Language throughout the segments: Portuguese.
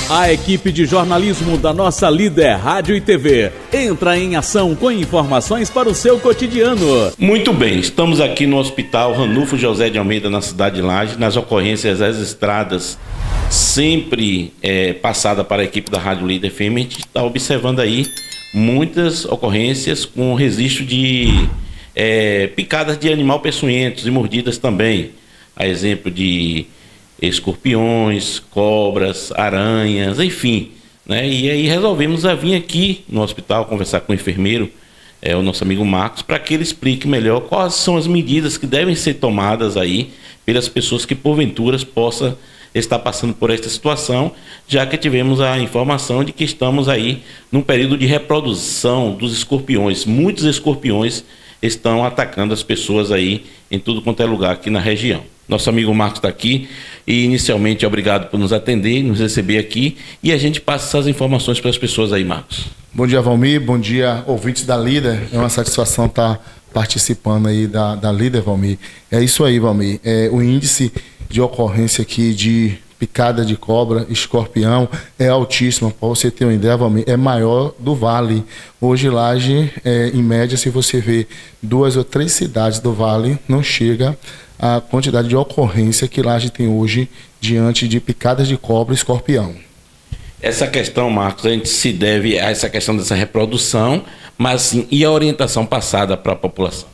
A equipe de jornalismo da nossa líder Rádio e TV entra em ação com informações para o seu cotidiano. Muito bem, estamos aqui no Hospital Ranulfo José de Almeida, na cidade de Lages, nas ocorrências registradas, sempre passada para a equipe da Rádio Líder FM. A gente está observando aí muitas ocorrências com registro de picadas de animal peçonhentos e mordidas também. A exemplo de escorpiões, cobras, aranhas, enfim, né? E aí resolvemos vir aqui no hospital conversar com o enfermeiro, o nosso amigo Marcos, para que ele explique melhor quais são as medidas que devem ser tomadas aí pelas pessoas que porventura possam estar passando por esta situação, já que tivemos a informação de que estamos aí num período de reprodução dos escorpiões. Muitos escorpiões estão atacando as pessoas aí em tudo quanto é lugar aqui na região. Nosso amigo Marcos está aqui e inicialmente obrigado por nos atender, nos receber aqui, e a gente passa essas informações para as pessoas aí, Marcos. Bom dia, Valmir, bom dia, ouvintes da Líder. É uma satisfação estar participando aí da Líder, Valmir. É isso aí, Valmir. O índice de ocorrência aqui de picada de cobra, escorpião, é altíssimo. Para você ter uma ideia, Valmir, é maior do Vale. Hoje, Lages, em média, se você vê 2 ou 3 cidades do Vale, não chega a quantidade de ocorrência que Lages tem hoje diante de picadas de cobra e escorpião. Essa questão, Marcos, a gente se deve a essa questão dessa reprodução, mas sim, e a orientação passada para a população?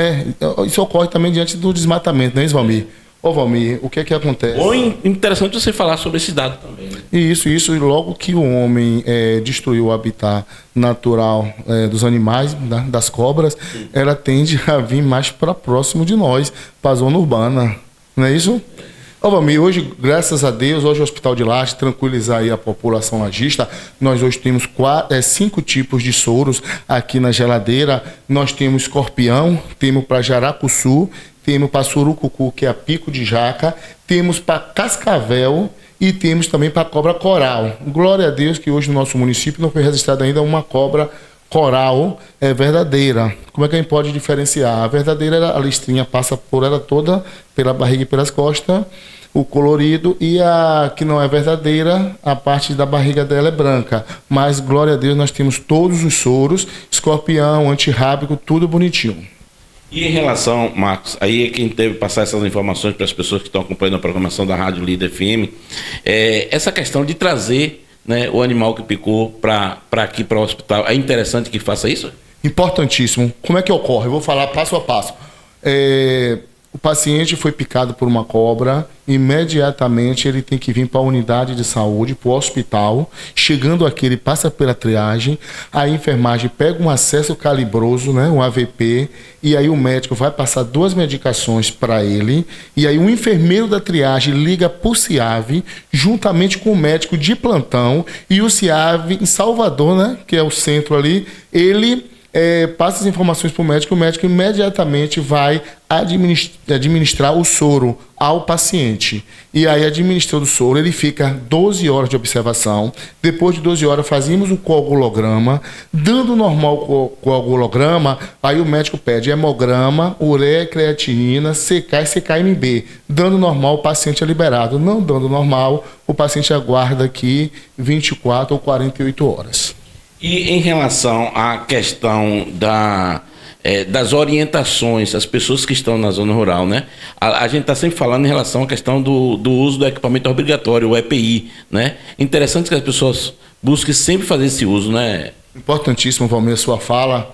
Isso ocorre também diante do desmatamento, não é isso, Valmir? Ô, Valmir, o que é que acontece? Interessante você falar sobre esse dado também, né? Isso, e logo que o homem destruiu o habitat natural dos animais, das cobras, ela tende a vir mais para próximo de nós, para a zona urbana, não é isso? Ô, Valmir, hoje, graças a Deus, hoje o Hospital de Lages, tranquilizar aí a população lagista, nós hoje temos 5 tipos de soros aqui na geladeira. Nós temos escorpião, temos para jaracuçu, temos para surucucu, que é a pico de jaca, temos para cascavel e temos também para cobra coral. Glória a Deus que hoje no nosso município não foi registrada ainda uma cobra coral verdadeira. Como é que a gente pode diferenciar? A verdadeira, a listrinha passa por ela toda, pela barriga e pelas costas, o colorido, e a que não é verdadeira, a parte da barriga dela é branca. Mas, glória a Deus, nós temos todos os soros, escorpião, antirrábico, tudo bonitinho. E em relação, Marcos, aí é quem deve passar essas informações para as pessoas que estão acompanhando a programação da Rádio Líder FM, essa questão de trazer, né, o animal que picou para aqui, para o hospital, é interessante que faça isso? Importantíssimo. Como é que ocorre? Eu vou falar passo a passo. O paciente foi picado por uma cobra, imediatamente ele tem que vir para a unidade de saúde, para o hospital. Chegando aqui, ele passa pela triagem, a enfermagem pega um acesso calibroso, né, um AVP, e aí o médico vai passar 2 medicações para ele, e aí o enfermeiro da triagem liga para o CIAV, juntamente com o médico de plantão, e o CIAV em Salvador, né, que é o centro ali, ele passa as informações para o médico imediatamente vai administrar o soro ao paciente. E aí, administrando o soro, ele fica 12 horas de observação. Depois de 12 horas, fazemos o coagulograma. Dando normal o coagulograma, aí o médico pede hemograma, ureia, creatinina, CK e CKMB. Dando normal, o paciente é liberado. Não dando normal, o paciente aguarda aqui 24 ou 48 horas. E em relação à questão das orientações, as pessoas que estão na zona rural, né? A gente está sempre falando em relação à questão do uso do equipamento obrigatório, o EPI, né? Interessante que as pessoas busquem sempre fazer esse uso, né? Importantíssimo, Valmir, a sua fala.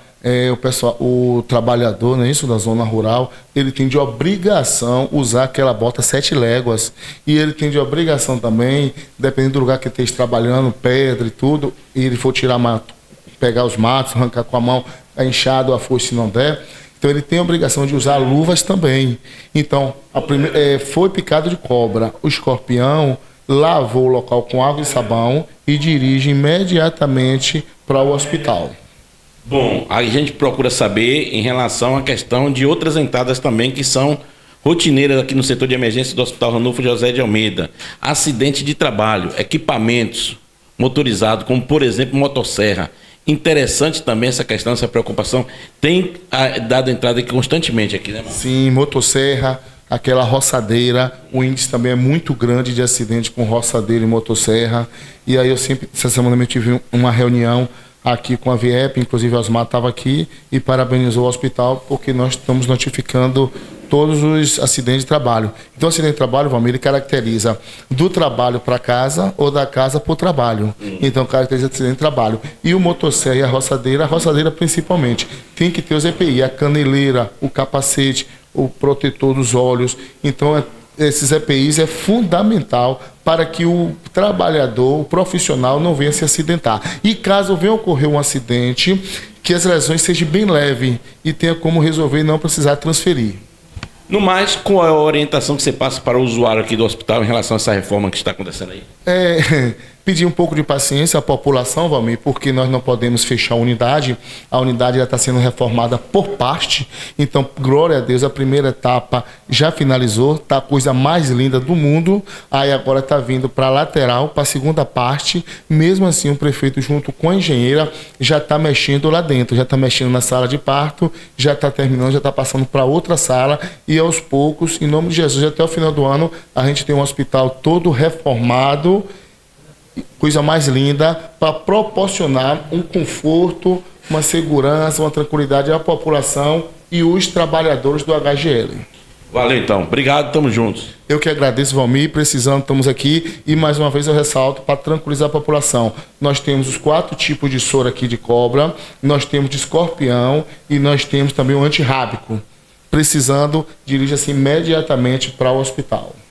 O trabalhador, não é isso, da zona rural, ele tem de obrigação usar aquela bota 7 léguas, e ele tem de obrigação também, dependendo do lugar que esteja trabalhando, pedra e tudo, e ele for tirar mato, pegar os matos, arrancar com a mão, a enxada ou a foice se não der, então ele tem a obrigação de usar luvas também. Então, foi picado de cobra, o escorpião lavou o local com água e sabão e dirige imediatamente para o hospital. Bom, a gente procura saber em relação à questão de outras entradas também que são rotineiras aqui no setor de emergência do Hospital Ranulfo José de Almeida. Acidente de trabalho, equipamentos motorizados, como por exemplo motosserra. Interessante também essa questão, essa preocupação. Tem dado entrada aqui constantemente aqui, né, Marcos? Sim, motosserra. aquela roçadeira, o índice também é muito grande de acidente com roçadeira e motosserra. E aí essa semana eu tive uma reunião aqui com a VIEP, inclusive o Osmar estava aqui e parabenizou o hospital porque nós estamos notificando todos os acidentes de trabalho. Então, o acidente de trabalho, Valmir, ele caracteriza do trabalho para casa ou da casa para o trabalho. Então, caracteriza acidente de trabalho. E o motosserra e a roçadeira principalmente, tem que ter os EPI, a caneleira, o capacete, o protetor dos olhos. Então, esses EPIs é fundamental para que o trabalhador, o profissional, não venha se acidentar. E caso venha ocorrer um acidente, que as lesões sejam bem leves e tenha como resolver e não precisar transferir. No mais, qual é a orientação que você passa para o usuário aqui do hospital em relação a essa reforma que está acontecendo aí? Pedir um pouco de paciência à população, Valmir, porque nós não podemos fechar a unidade já está sendo reformada por parte, então, glória a Deus, a primeira etapa já finalizou, está a coisa mais linda do mundo, aí agora está vindo para a lateral, para a segunda parte, mesmo assim o prefeito junto com a engenheira já está mexendo lá dentro, já está mexendo na sala de parto, já está terminando, já está passando para outra sala e aos poucos, em nome de Jesus, até o final do ano, a gente tem um hospital todo reformado, coisa mais linda, para proporcionar um conforto, uma segurança, uma tranquilidade à população e os trabalhadores do HGL. Valeu então, obrigado, estamos juntos. Eu que agradeço, Valmir, precisando, estamos aqui e mais uma vez eu ressalto para tranquilizar a população. Nós temos os 4 tipos de soro aqui de cobra, nós temos de escorpião e nós temos também o antirrábico. Precisando, dirija-se imediatamente para o hospital.